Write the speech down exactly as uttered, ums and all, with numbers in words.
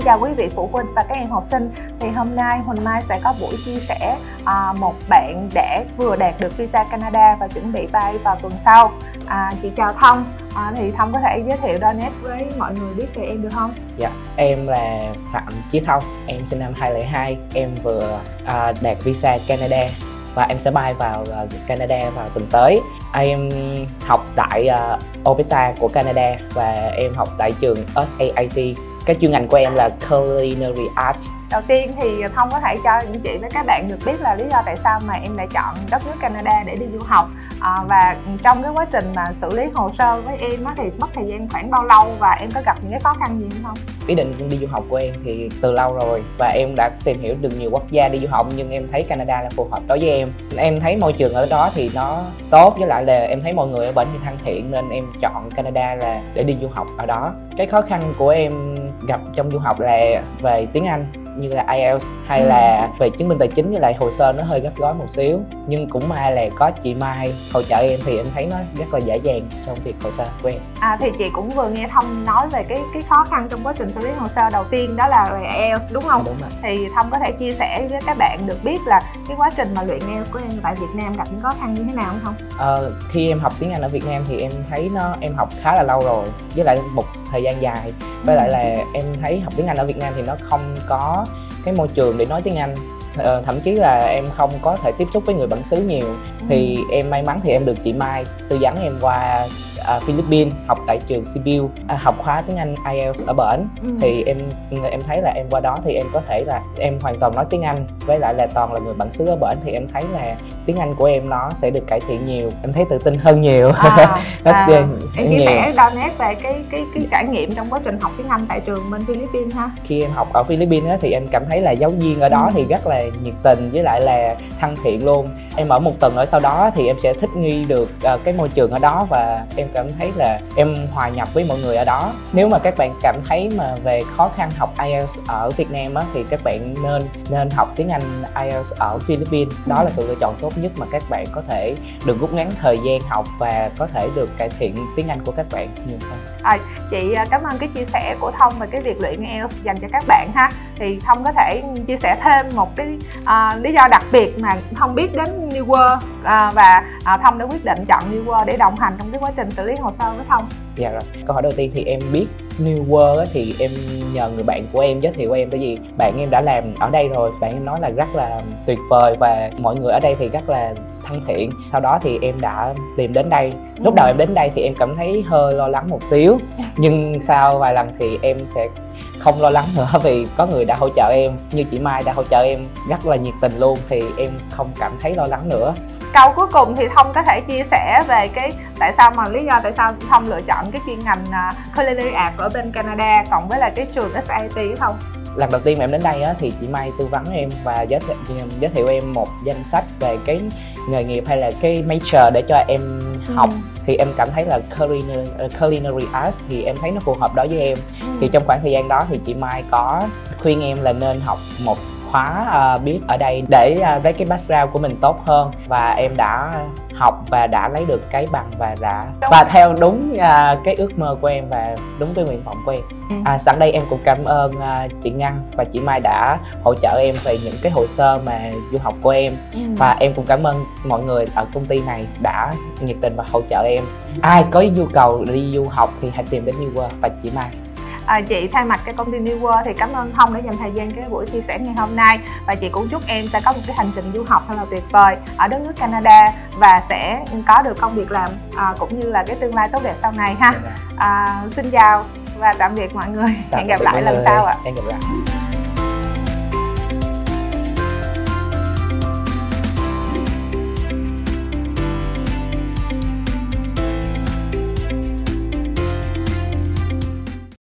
chào quý vị phụ huynh và các em học sinh. Thì hôm nay Huỳnh Mai sẽ có buổi chia sẻ à, một bạn đã vừa đạt được visa Canada và chuẩn bị bay vào tuần sau. À, chị chào Thông, à, thì Thông có thể giới thiệu đôi nét với mọi người biết về em được không? Dạ, em là Phạm Chí Thông, em sinh năm hai không không hai, em vừa à, đạt visa Canada và em sẽ bay vào uh, Canada vào tuần tới. Em học tại uh, Alberta của Canada và em học tại trường ét a i tê. Cái chuyên ngành của em là Culinary Arts. Đầu tiên thì Thông có thể cho những chị với các bạn được biết là lý do tại sao mà em lại chọn đất nước Canada để đi du học, à, và trong cái quá trình mà xử lý hồ sơ với em á, thì mất thời gian khoảng bao lâu và em có gặp những cái khó khăn gì không? Ý định đi du học của em thì từ lâu rồi và em đã tìm hiểu được nhiều quốc gia đi du học, nhưng em thấy Canada là phù hợp đối với em. Em thấy môi trường ở đó thì nó tốt, với lại là em thấy mọi người ở bển thì thân thiện nên em chọn Canada là để đi du học ở đó. Cái khó khăn của em gặp trong du học là về tiếng Anh, như là ai eo hay là về chứng minh tài chính, với lại hồ sơ nó hơi gấp gối một xíu, nhưng cũng may là có chị Mai hỗ trợ em thì em thấy nó rất là dễ dàng trong việc hồ sơ của em. À, thì chị cũng vừa nghe Thông nói về cái cái khó khăn trong quá trình xử lý hồ sơ. Đầu tiên đó là về ai eo đúng không? Đúng rồi. Thì Thông có thể chia sẻ với các bạn được biết là cái quá trình mà luyện ai eo của em tại Việt Nam gặp những khó khăn như thế nào không? Ờ, khi em học tiếng Anh ở Việt Nam thì em thấy nó em học khá là lâu rồi, với lại một thời gian dài, với lại là em thấy học tiếng Anh ở Việt Nam thì nó không có cái môi trường để nói tiếng Anh, ờ, thậm chí là em không có thể tiếp xúc với người bản xứ nhiều. Ừ. Thì em may mắn thì em được chị Mai tư vấn em qua uh, Philippines học tại trường xê pê u, uh, học khóa tiếng Anh ai eo ở bển. Ừ. Thì em em thấy là em qua đó thì em có thể là em hoàn toàn nói tiếng Anh, với lại là toàn là người bản xứ ở bển, thì em thấy là tiếng Anh của em nó sẽ được cải thiện nhiều, em thấy tự tin hơn nhiều. À, Rất à, em chia sẻ đo nét về cái cái cái trải nghiệm trong quá trình học tiếng Anh tại trường bên Philippines ha. Khi em học ở Philippines á, thì em cảm thấy là giáo viên ở đó ừ. thì rất là nhiệt tình với lại là thân thiện luôn. Em ở một tuần ở sau đó thì em sẽ thích nghi được uh, cái môi trường ở đó, và em cảm thấy là em hòa nhập với mọi người ở đó. Nếu mà các bạn cảm thấy mà về khó khăn học ai eo ở Việt Nam á, thì các bạn nên nên học tiếng Anh ai eo ở Philippines. Đó là sự lựa chọn tốt nhất mà các bạn có thể được rút ngắn thời gian học và có thể được cải thiện tiếng Anh của các bạn nhiều hơn. À, chị cảm ơn cái chia sẻ của Thông về cái việc luyện ai eo dành cho các bạn ha. Thì Thông có thể chia sẻ thêm một cái uh, lý do đặc biệt mà Thông biết đến New World uh, và uh, Thông đã quyết định chọn New World để đồng hành trong cái quá trình xử lý hồ sơ với Thông. Dạ rồi. Câu hỏi đầu tiên thì em biết New World thì em nhờ người bạn của em giới thiệu của em, tại vì bạn em đã làm ở đây rồi, bạn em nói là rất là tuyệt vời và mọi người ở đây thì rất là thân thiện. Sau đó thì em đã tìm đến đây. Lúc đầu em đến đây thì em cảm thấy hơi lo lắng một xíu, nhưng sau vài lần thì em sẽ không lo lắng nữa vì có người đã hỗ trợ em, như chị Mai đã hỗ trợ em rất là nhiệt tình luôn, thì em không cảm thấy lo lắng nữa. Câu cuối cùng thì Thông có thể chia sẻ về cái tại sao mà lý do tại sao Thông lựa chọn cái chuyên ngành uh, Culinary Arts ở bên Canada cộng với là cái trường ét a i tê không? Lần đầu tiên mà em đến đây á, thì chị Mai tư vấn em và giới thiệu, giới thiệu em một danh sách về cái nghề nghiệp hay là cái major để cho em ừ. học. Thì em cảm thấy là culinary, uh, culinary arts thì em thấy nó phù hợp đối với em. Ừ. Thì trong khoảng thời gian đó thì chị Mai có khuyên em là nên học một khóa uh, biết ở đây để uh, với cái background của mình tốt hơn, và em đã học và đã lấy được cái bằng và đã đúng và theo đúng uh, cái ước mơ của em và đúng cái nguyện vọng của em. Ừ. À, sẵn đây em cũng cảm ơn uh, chị Ngân và chị Mai đã hỗ trợ em về những cái hồ sơ mà du học của em. Ừ. Và em cũng cảm ơn mọi người ở công ty này đã nhiệt tình và hỗ trợ em. Ai có nhu cầu đi du học thì hãy tìm đến New World và chị Mai. À, chị thay mặt cái công ty New World thì cảm ơn Thông đã dành thời gian cái buổi chia sẻ ngày hôm nay, và chị cũng chúc em sẽ có một cái hành trình du học thật là tuyệt vời ở đất nước Canada và sẽ có được công việc làm à, cũng như là cái tương lai tốt đẹp sau này ha. À, xin chào và tạm biệt mọi người. Hẹn gặp lại lần sau ạ. Hẹn gặp lại.